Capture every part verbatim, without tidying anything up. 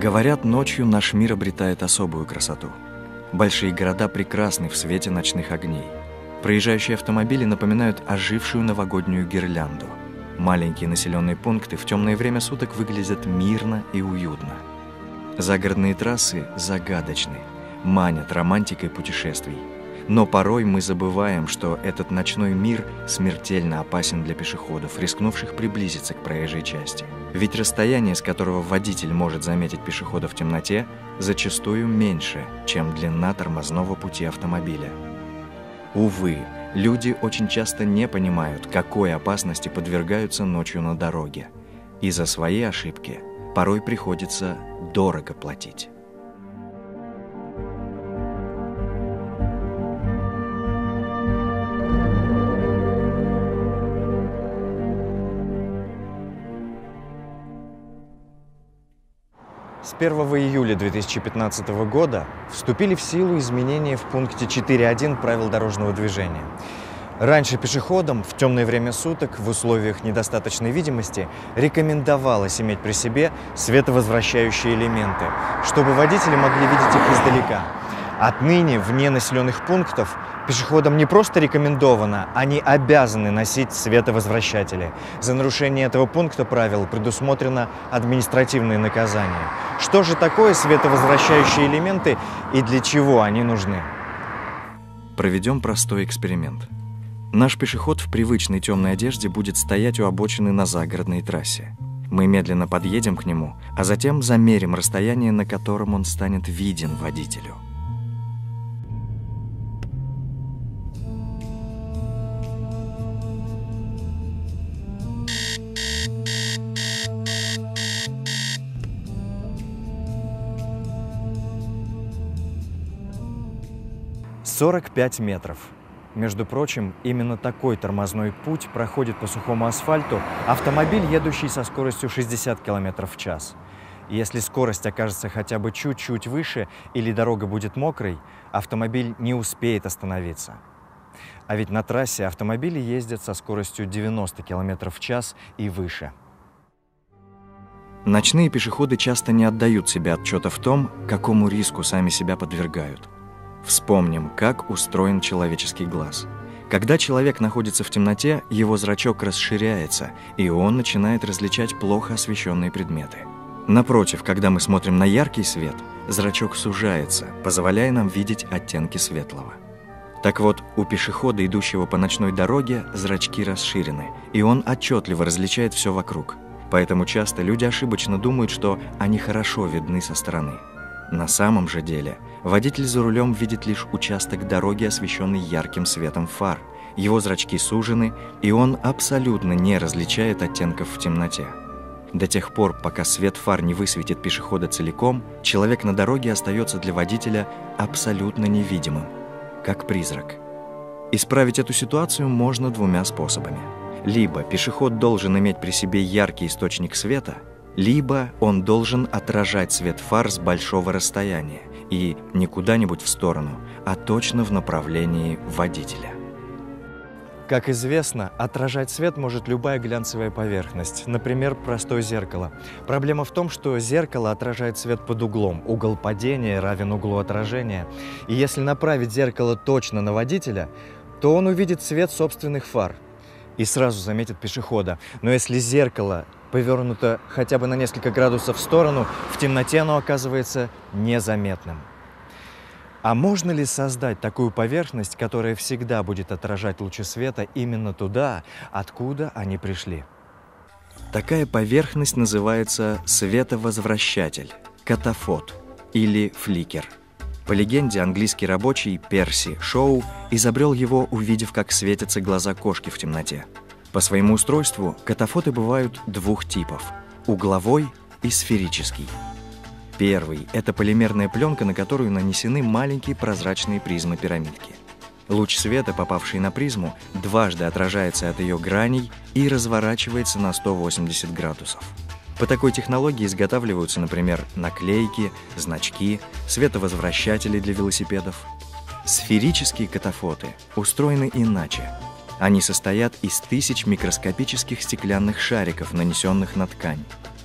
Говорят, ночью наш мир обретает особую красоту. Большие города прекрасны в свете ночных огней. Проезжающие автомобили напоминают ожившую новогоднюю гирлянду. Маленькие населенные пункты в темное время суток выглядят мирно и уютно. Загородные трассы загадочны, манят романтикой путешествий. Но порой мы забываем, что этот ночной мир смертельно опасен для пешеходов, рискнувших приблизиться к проезжей части. Ведь расстояние, с которого водитель может заметить пешехода в темноте, зачастую меньше, чем длина тормозного пути автомобиля. Увы, люди очень часто не понимают, какой опасности подвергаются ночью на дороге, и за свои ошибки порой приходится дорого платить. С первого июля две тысячи пятнадцатого года вступили в силу изменения в пункте четыре точка один правил дорожного движения. Раньше пешеходам в темное время суток в условиях недостаточной видимости рекомендовалось иметь при себе световозвращающие элементы, чтобы водители могли видеть их издалека. Отныне вне населенных пунктов пешеходам не просто рекомендовано, они обязаны носить световозвращатели. За нарушение этого пункта правил предусмотрено административное наказание. Что же такое световозвращающие элементы и для чего они нужны? Проведем простой эксперимент. Наш пешеход в привычной темной одежде будет стоять у обочины на загородной трассе. Мы медленно подъедем к нему, а затем замерим расстояние, на котором он станет виден водителю. сорок пять метров. Между прочим, именно такой тормозной путь проходит по сухому асфальту автомобиль, едущий со скоростью шестьдесят километров в час. Если скорость окажется хотя бы чуть-чуть выше или дорога будет мокрой, автомобиль не успеет остановиться. А ведь на трассе автомобили ездят со скоростью девяносто километров в час и выше. Ночные пешеходы часто не отдают себе отчета в том, какому риску сами себя подвергают. Вспомним, как устроен человеческий глаз. Когда человек находится в темноте, его зрачок расширяется, и он начинает различать плохо освещенные предметы. Напротив, когда мы смотрим на яркий свет, зрачок сужается, позволяя нам видеть оттенки светлого. Так вот, у пешехода, идущего по ночной дороге, зрачки расширены, и он отчетливо различает все вокруг. Поэтому часто люди ошибочно думают, что они хорошо видны со стороны. На самом же деле, водитель за рулем видит лишь участок дороги, освещенный ярким светом фар. Его зрачки сужены, и он абсолютно не различает оттенков в темноте. До тех пор, пока свет фар не высветит пешехода целиком, человек на дороге остается для водителя абсолютно невидимым, как призрак. Исправить эту ситуацию можно двумя способами. Либо пешеход должен иметь при себе яркий источник света, либо он должен отражать свет фар с большого расстояния и не куда-нибудь в сторону, а точно в направлении водителя. Как известно, отражать свет может любая глянцевая поверхность, например, простое зеркало. Проблема в том, что зеркало отражает свет под углом. Угол падения равен углу отражения. И если направить зеркало точно на водителя, то он увидит свет собственных фар и сразу заметит пешехода. Но если зеркало повернуто хотя бы на несколько градусов в сторону, в темноте оно оказывается незаметным. А можно ли создать такую поверхность, которая всегда будет отражать лучи света именно туда, откуда они пришли? Такая поверхность называется световозвращатель, катафот или фликер. По легенде, английский рабочий Перси Шоу изобрел его, увидев, как светятся глаза кошки в темноте. По своему устройству катафоты бывают двух типов – угловой и сферический. Первый – это полимерная пленка, на которую нанесены маленькие прозрачные призмы-пирамидки. Луч света, попавший на призму, дважды отражается от ее граней и разворачивается на сто восемьдесят градусов. По такой технологии изготавливаются, например, наклейки, значки, световозвращатели для велосипедов. Сферические катафоты устроены иначе. Они состоят из тысяч микроскопических стеклянных шариков, нанесенных на ткань.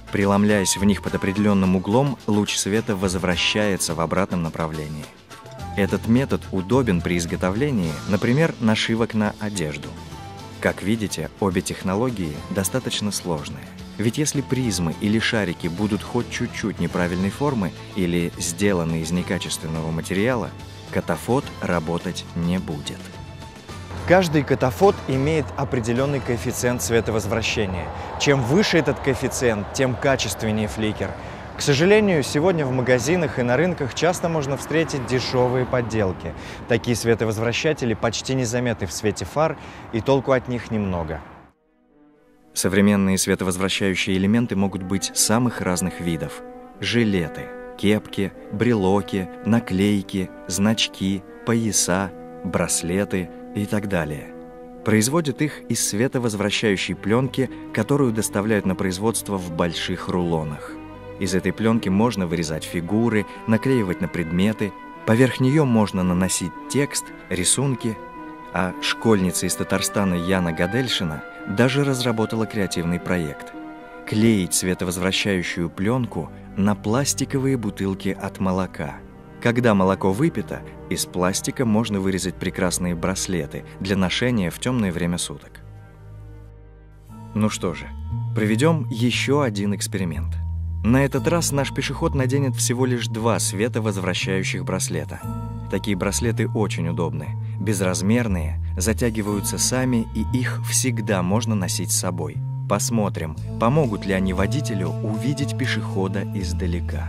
Преломляясь в них под определенным углом, луч света возвращается в обратном направлении. Этот метод удобен при изготовлении, например, нашивок на одежду. Как видите, обе технологии достаточно сложные. Ведь если призмы или шарики будут хоть чуть-чуть неправильной формы или сделаны из некачественного материала, катафот работать не будет. Каждый катафот имеет определенный коэффициент световозвращения. Чем выше этот коэффициент, тем качественнее фликер. К сожалению, сегодня в магазинах и на рынках часто можно встретить дешевые подделки. Такие световозвращатели почти незаметны в свете фар, и толку от них немного. Современные световозвращающие элементы могут быть самых разных видов. Жилеты, кепки, брелоки, наклейки, значки, пояса, браслеты и так далее. Производят их из световозвращающей пленки, которую доставляют на производство в больших рулонах. Из этой пленки можно вырезать фигуры, наклеивать на предметы, поверх нее можно наносить текст, рисунки, а школьница из Татарстана Яна Гадельшина даже разработала креативный проект – клеить световозвращающую пленку на пластиковые бутылки от молока. Когда молоко выпито, из пластика можно вырезать прекрасные браслеты для ношения в темное время суток. Ну что же, проведем еще один эксперимент. На этот раз наш пешеход наденет всего лишь два световозвращающих браслета. Такие браслеты очень удобны, безразмерные, затягиваются сами, и их всегда можно носить с собой. Посмотрим, помогут ли они водителю увидеть пешехода издалека.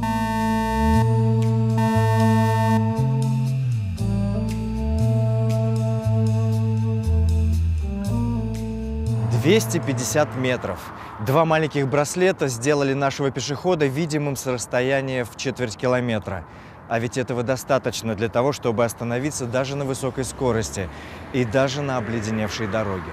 двести пятьдесят метров. Два маленьких браслета сделали нашего пешехода видимым с расстояния в четверть километра. А ведь этого достаточно для того, чтобы остановиться даже на высокой скорости и даже на обледеневшей дороге.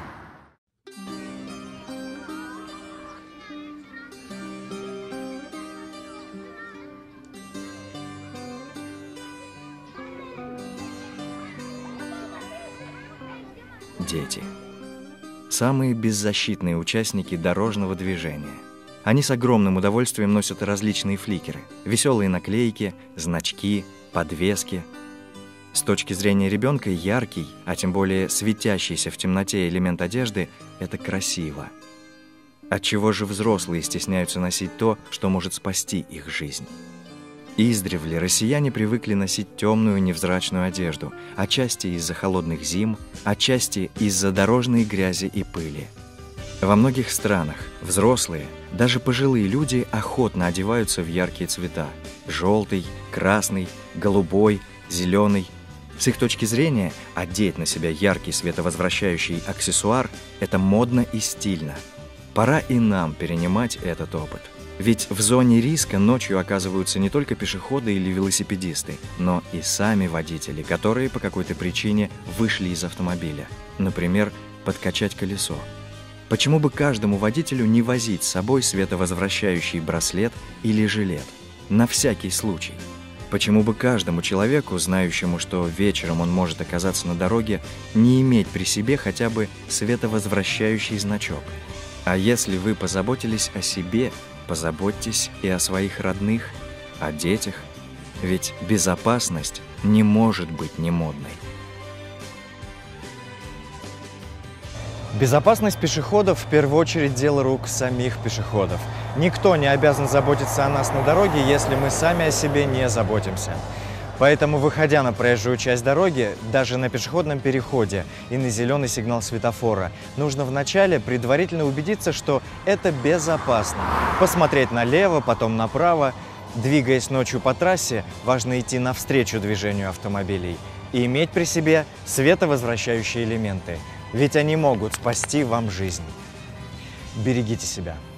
Дети. Самые беззащитные участники дорожного движения. Они с огромным удовольствием носят различные фликеры, веселые наклейки, значки, подвески. С точки зрения ребенка яркий, а тем более светящийся в темноте элемент одежды – это красиво. Отчего же взрослые стесняются носить то, что может спасти их жизнь? Издревле россияне привыкли носить темную невзрачную одежду, отчасти из-за холодных зим, отчасти из-за дорожной грязи и пыли. Во многих странах взрослые, даже пожилые люди охотно одеваются в яркие цвета – желтый, красный, голубой, зеленый. С их точки зрения, одеть на себя яркий световозвращающий аксессуар – это модно и стильно. Пора и нам перенимать этот опыт. Ведь в зоне риска ночью оказываются не только пешеходы или велосипедисты, но и сами водители, которые по какой-то причине вышли из автомобиля. Например, подкачать колесо. Почему бы каждому водителю не возить с собой световозвращающий браслет или жилет? На всякий случай. Почему бы каждому человеку, знающему, что вечером он может оказаться на дороге, не иметь при себе хотя бы световозвращающий значок? А если вы позаботились о себе, позаботьтесь и о своих родных, о детях, ведь безопасность не может быть немодной. Безопасность пешеходов в первую очередь дело рук самих пешеходов. Никто не обязан заботиться о нас на дороге, если мы сами о себе не заботимся. Поэтому, выходя на проезжую часть дороги, даже на пешеходном переходе и на зеленый сигнал светофора, нужно вначале предварительно убедиться, что это безопасно. Посмотреть налево, потом направо. Двигаясь ночью по трассе, важно идти навстречу движению автомобилей и иметь при себе световозвращающие элементы, ведь они могут спасти вам жизнь. Берегите себя.